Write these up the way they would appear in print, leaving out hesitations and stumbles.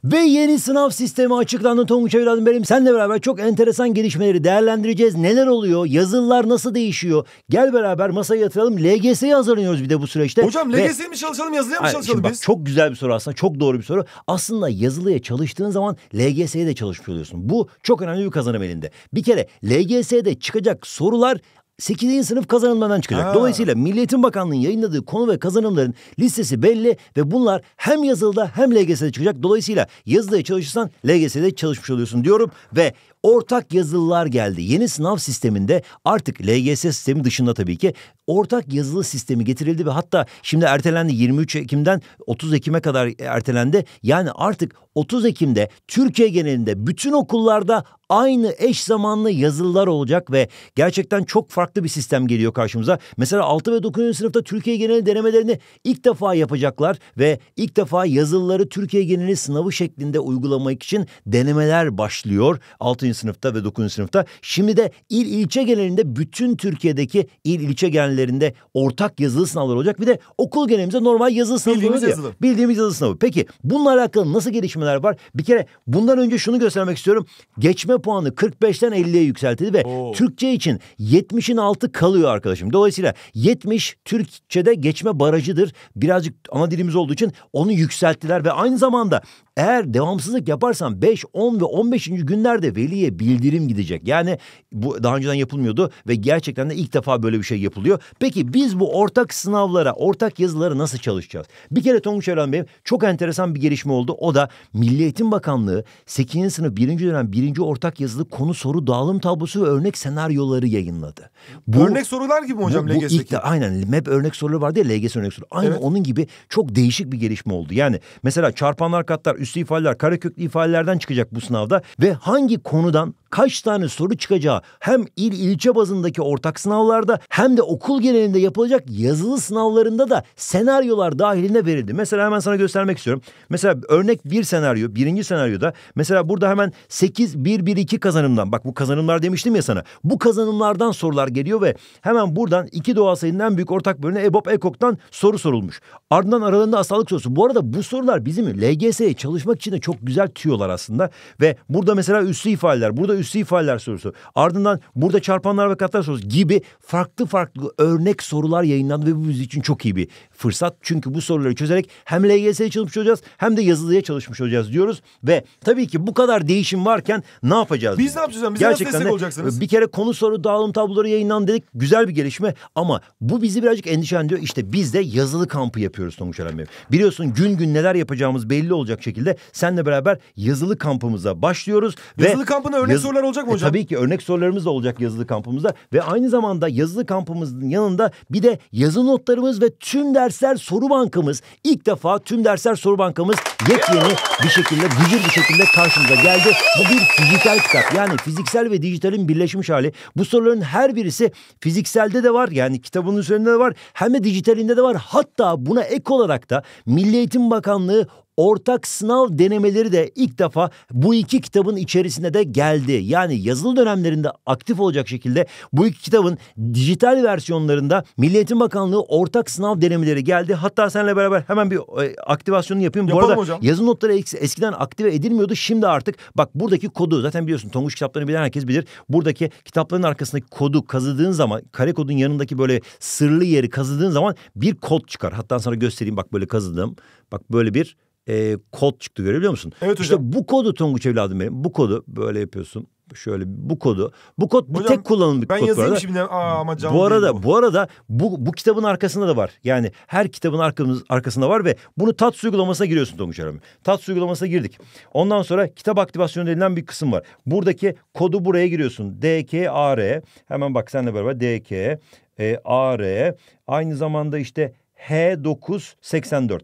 Ve yeni sınav sistemi açıklandı Tonguç evladım benim. Seninle beraber çok enteresan gelişmeleri değerlendireceğiz. Neler oluyor? Yazılılar nasıl değişiyor? Gel beraber masaya yatıralım. LGS'ye hazırlanıyoruz bir de bu süreçte. Hocam LGS'ye mi çalışalım, yazılıya mı çalışalım biz? Çok güzel bir soru aslında. Çok doğru bir soru. Aslında yazılıya çalıştığın zaman LGS'ye de çalışmış oluyorsun. Bu çok önemli bir kazanım elinde. Bir kere LGS'de çıkacak sorular 8. sınıf kazanımlarından çıkacak. Dolayısıyla Milli Eğitim Bakanlığı'nın yayınladığı konu ve kazanımların listesi belli ve bunlar hem yazılıda hem LGS'de çıkacak. Dolayısıyla yazılıya çalışırsan LGS'de çalışmış oluyorsun diyorum ve ortak yazılılar geldi. Yeni sınav sisteminde artık LGS sistemi dışında tabii ki ortak yazılı sistemi getirildi ve hatta şimdi ertelendi, 23 Ekim'den 30 Ekim'e kadar ertelendi. Yani artık 30 Ekim'de Türkiye genelinde bütün okullarda aynı eş zamanlı yazılılar olacak ve gerçekten çok farklı bir sistem geliyor karşımıza. Mesela 6 ve 9. sınıfta Türkiye geneli denemelerini ilk defa yapacaklar ve ilk defa yazılıları Türkiye geneli sınavı şeklinde uygulamak için denemeler başlıyor 6. sınıfta ve 9. sınıfta. Şimdi de il ilçe genelinde bütün Türkiye'deki il ilçe genellerinde ortak yazılı sınavlar olacak. Bir de okul genelimizde normal yazılı sınavı. Bildiğimiz yazılı sınavı. Peki bununla alakalı nasıl gelişmeler var? Bir kere bundan önce şunu göstermek istiyorum. Geçme puanı 45'ten 50'ye yükseltildi ve Türkçe için 70'in altı kalıyor arkadaşım. Dolayısıyla 70 Türkçe'de geçme barajıdır. Birazcık ana dilimiz olduğu için onu yükselttiler ve aynı zamanda eğer devamsızlık yaparsan 5, 10 ve 15. günlerde veliye bildirim gidecek. Yani bu daha önceden yapılmıyordu ve gerçekten de ilk defa böyle bir şey yapılıyor. Peki biz bu ortak sınavlara, ortak yazılara nasıl çalışacağız? Bir kere Tonguç Evren Bey, çok enteresan bir gelişme oldu. O da Milli Eğitim Bakanlığı 8. sınıf 1. dönem 1. ortak yazılı konu soru dağılım tablosu ve örnek senaryoları yayınladı. Örnek sorular gibi mi hocam LGS'deki? Aynen, MEP örnek soruları vardı ya, LGS örnek soru. Aynı onun gibi çok değişik bir gelişme oldu. Yani mesela çarpanlar, katlar, üslü ifadeler, kareköklü ifadelerden çıkacak bu sınavda ve hangi konudan kaç tane soru çıkacağı hem il ilçe bazındaki ortak sınavlarda hem de okul genelinde yapılacak yazılı sınavlarında da senaryolar dahilinde verildi. Mesela hemen sana göstermek istiyorum. Mesela örnek bir senaryo, 1. senaryoda mesela burada hemen 8-1-1-2 kazanımdan, bak bu kazanımlar demiştim ya sana. Bu kazanımlardan sorular geliyor ve hemen buradan iki doğal sayının en büyük ortak bölümüne EBOB EKOK'tan soru sorulmuş. Ardından aralarında asallık sorusu. Bu arada bu sorular bizim LGS'ye çalışmak için de çok güzel tüyolar aslında ve burada mesela üslü ifadeler, burada üslü ifadeler sorusu. Ardından burada çarpanlar ve katlar sorusu gibi farklı örnek sorular yayınlandı ve bu bizim için çok iyi bir fırsat. Çünkü bu soruları çözerek hem LGS'ye çalışmış olacağız hem de yazılıya çalışmış olacağız diyoruz. Ve tabii ki bu kadar değişim varken ne yapacağız? Biz ne yapacağız? Bize nasıl destek olacaksınız? Bir kere konu soru dağılım tabloları yayınlandı dedik. Güzel bir gelişme ama bu bizi birazcık endişelendiriyor. İşte biz de yazılı kampı yapıyoruz Tonguç Eren Bey. Biliyorsun gün gün neler yapacağımız belli olacak şekilde seninle beraber yazılı kampımıza başlıyoruz. Yazılı kampına örnek sorular olacak mı hocam? Tabii ki örnek sorularımız da olacak yazılı kampımızda ve aynı zamanda yazılı kampımızın yanında bir de yazı notlarımız ve tüm dersler soru bankamız. İlk defa tüm dersler soru bankamız yepyeni bir şekilde, gücür bir şekilde karşımıza geldi. Bu bir dijital kitap. Yani fiziksel ve dijitalin birleşmiş hali. Bu soruların her birisi fizikselde de var. Yani kitabın üzerinde de var. Hem de dijitalinde de var. Hatta buna ek olarak da Milli Eğitim Bakanlığı ortak sınav denemeleri de ilk defa bu iki kitabın içerisinde de geldi. Yani yazılı dönemlerinde aktif olacak şekilde bu iki kitabın dijital versiyonlarında Milli Eğitim Bakanlığı ortak sınav denemeleri geldi. Hatta seninle beraber hemen bir aktivasyonu yapayım. Bu arada hocam, yazı notları eskiden aktive edilmiyordu. Şimdi artık bak buradaki kodu zaten biliyorsun, Tonguç kitaplarını bilen herkes bilir. Buradaki kitapların arkasındaki kodu kazıdığın zaman, kare kodun yanındaki böyle sırlı yeri kazıdığın zaman bir kod çıkar. Hatta sana göstereyim, bak böyle kazıdım. Bak böyle bir kod çıktı, görebiliyor musun? Evet hocam. İşte bu kodu Tonguç evladım benim. Bu kodu böyle yapıyorsun. Şöyle bu kod hocam, bir tek kullanımlı bir kod. Ben yazayım şimdi ama canlı bu arada bu kitabın arkasında da var. Yani her kitabın arkasında var ve bunu TATS uygulamasına giriyorsun Tonguç Erami. TATS uygulamasına girdik. Ondan sonra kitap aktivasyonu denilen bir kısım var. Buradaki kodu buraya giriyorsun. DKAR. Hemen bak seninle beraber DKAR. Aynı zamanda işte H984.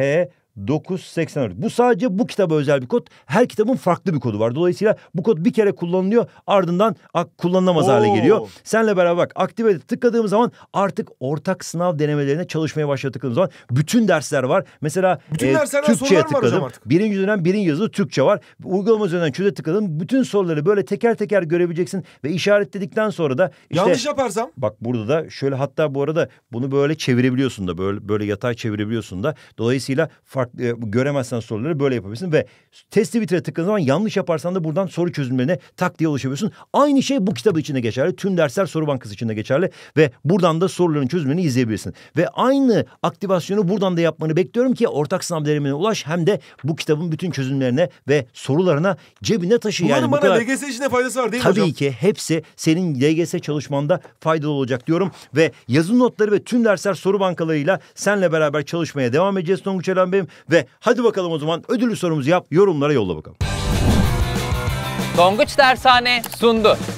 H984. Bu sadece bu kitaba özel bir kod. Her kitabın farklı bir kodu var. Dolayısıyla bu kod bir kere kullanılıyor. Ardından kullanılamaz hale geliyor. Seninle beraber bak, aktive tıkladığımız zaman artık ortak sınav denemelerine çalışmaya başladığımız zaman bütün dersler var. Mesela Türkçe'ye tıkladım. 1. dönem 1. yazılı Türkçe var. Uygulama üzerinden çöze tıkladım. Bütün soruları böyle teker teker görebileceksin ve işaretledikten sonra da işte, yanlış yaparsam? Bak burada da şöyle, hatta bu arada bunu böyle çevirebiliyorsun da, böyle yatay çevirebiliyorsun da. Dolayısıyla farklı farklı göremezsen soruları böyle yapabilirsin ve testi bitire tıkladığın zaman yanlış yaparsan da buradan soru çözümlerine tak diye ulaşabiliyorsun. Aynı şey bu kitabı için de geçerli. Tüm dersler soru bankası için de geçerli ve buradan da soruların çözümlerini izleyebilirsin. Ve aynı aktivasyonu buradan da yapmanı bekliyorum ki ortak sınav denemene ulaş, hem de bu kitabın bütün çözümlerine ve sorularına cebine taşı. Bunların yani bana kadar... LGS için de faydası var değil mi hocam? Tabii ki hepsi senin LGS çalışmanda faydalı olacak diyorum ve yazılı notları ve tüm dersler soru bankalarıyla seninle beraber çalışmaya devam edeceğiz Tonguç Eren Bey'im ve hadi bakalım o zaman ödüllü sorumuzu yap, yorumlara yolla bakalım. Tonguç Dershane sundu.